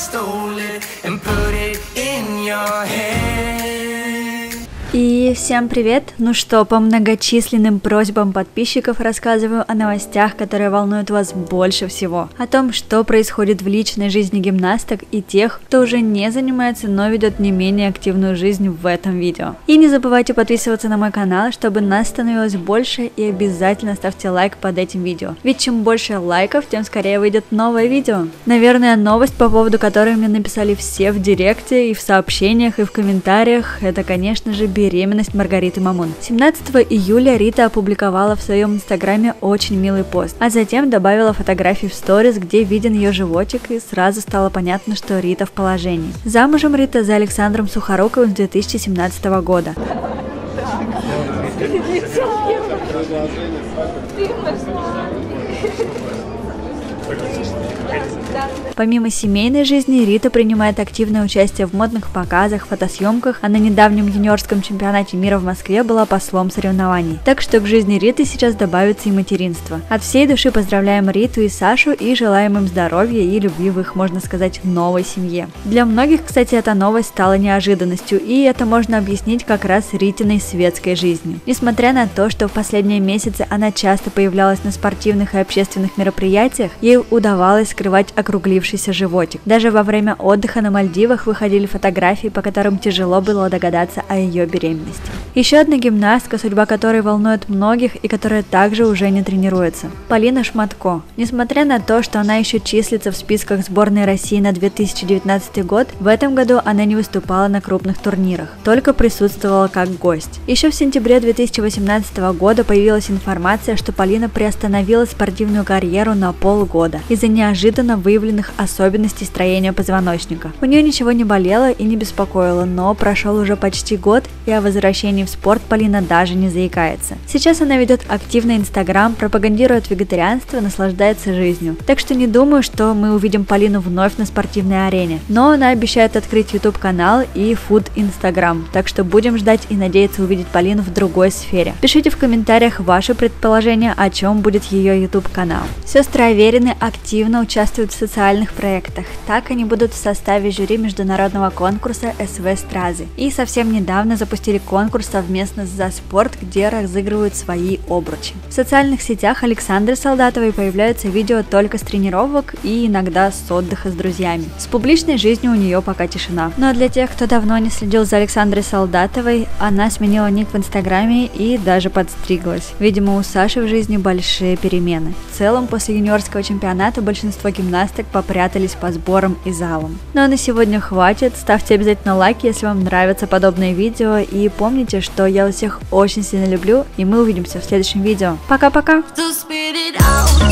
stole it and put it in your head. И всем привет! Ну что, по многочисленным просьбам подписчиков рассказываю о новостях, которые волнуют вас больше всего. О том, что происходит в личной жизни гимнасток и тех, кто уже не занимается, но ведет не менее активную жизнь в этом видео. И не забывайте подписываться на мой канал, чтобы нас становилось больше, и обязательно ставьте лайк под этим видео. Ведь чем больше лайков, тем скорее выйдет новое видео. Наверное, новость, по поводу которой мне написали все в директе, и в сообщениях, и в комментариях, это, конечно же, беременность Маргариты Мамун. 17 июля Рита опубликовала в своем инстаграме очень милый пост, а затем добавила фотографии в сторис, где виден ее животик, и сразу стало понятно, что Рита в положении. Замужем Рита за Александром Сухоруковым с 2017 года. Помимо семейной жизни, Рита принимает активное участие в модных показах, фотосъемках, а на недавнем юниорском чемпионате мира в Москве была послом соревнований. Так что к жизни Риты сейчас добавится и материнство. От всей души поздравляем Риту и Сашу и желаем им здоровья и любви в их, можно сказать, новой семье. Для многих, кстати, эта новость стала неожиданностью, и это можно объяснить как раз Ритиной светской жизнью. Несмотря на то, что в последние месяцы она часто появлялась на спортивных и общественных мероприятиях, ей удавалось скрывать округлившийся животик. Даже во время отдыха на Мальдивах выходили фотографии, по которым тяжело было догадаться о ее беременности. Еще одна гимнастка, судьба которой волнует многих и которая также уже не тренируется. Полина Шматко. Несмотря на то, что она еще числится в списках сборной России на 2019 год, в этом году она не выступала на крупных турнирах, только присутствовала как гость. Еще в сентябре 2018 года появилась информация, что Полина приостановила спортивную карьеру на полгода из-за неожиданно выявленных особенностей строения позвоночника. У нее ничего не болело и не беспокоило, но прошел уже почти год, и о возвращении в спорт Полина даже не заикается. Сейчас она ведет активный инстаграм, пропагандирует вегетарианство, наслаждается жизнью. Так что не думаю, что мы увидим Полину вновь на спортивной арене. Но она обещает открыть YouTube канал и фуд инстаграм, так что будем ждать и надеяться увидеть Полину в другой сфере. Пишите в комментариях ваши предположения, о чем будет ее YouTube канал. Сестры Аверины активно участвуют в социальных проектах. Так они будут в составе жюри международного конкурса СВ Стразы. И совсем недавно запустили конкурс совместно с «За спорт», где разыгрывают свои обручи. В социальных сетях Александры Солдатовой появляются видео только с тренировок и иногда с отдыха с друзьями. С публичной жизнью у нее пока тишина. Но для тех, кто давно не следил за Александрой Солдатовой, она сменила ник в инстаграме и даже подстриглась. Видимо, у Саши в жизни большие перемены. В целом, после юниорского чемпионата большинство гимнасток попрятались по сборам и залам. Ну а на сегодня хватит. Ставьте обязательно лайк, если вам нравятся подобные видео, и помните, что я вас всех очень сильно люблю, и мы увидимся в следующем видео. Пока-пока!